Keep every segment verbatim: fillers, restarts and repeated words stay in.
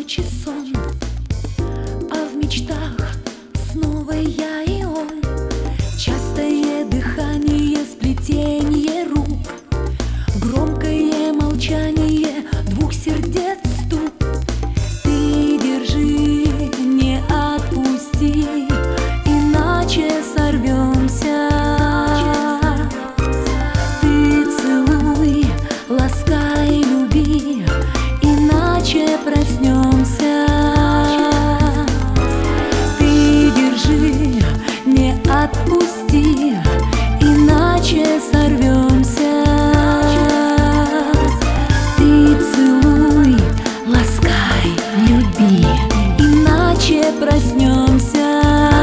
ночи сон, а в мечтах снова я и он. Частое дыхание, сплетение рук, громкое молчание двух сердец стук. Ты держи, не отпусти, иначе сорвемся. Ты целуй, ласкай, люби, иначе проснемся. Ты держи, не отпусти, иначе сорвемся. Ты целуй, ласкай, люби, иначе проснемся.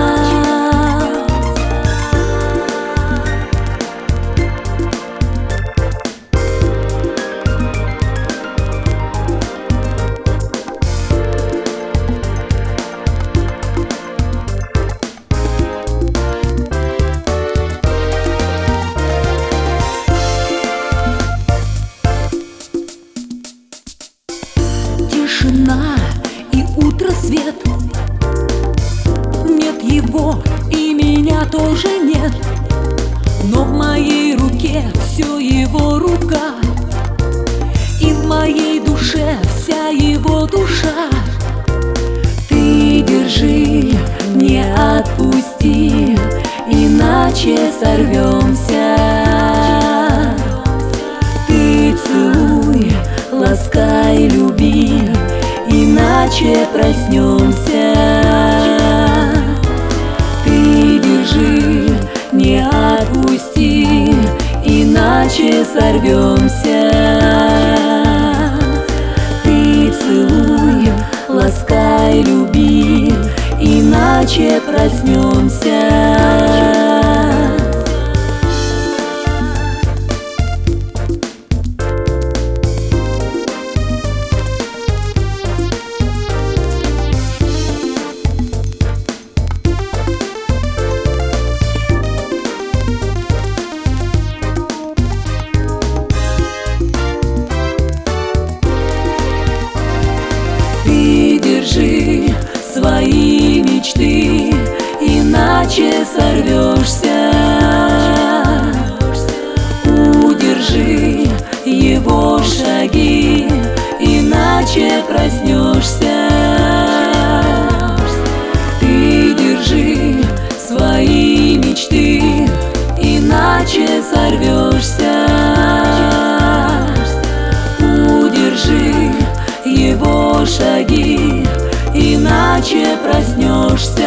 Тишина и утро свет. Нет его и меня тоже нет, но в моей руке все его рука, и в моей душе вся его душа. Ты держи, не отпусти, иначе сорвемся. Ты целуй, ласкай, люби, иначе проснемся. Ты держи, не отпусти, иначе сорвемся. Ты целуй, ласкай, люби, иначе проснемся. Ты держи свои мечты, иначе сорвешься. Удержи его шаги, иначе проснешься. Ты держи свои мечты, иначе сорвешься. Удержи его шаги, иначе проснешься.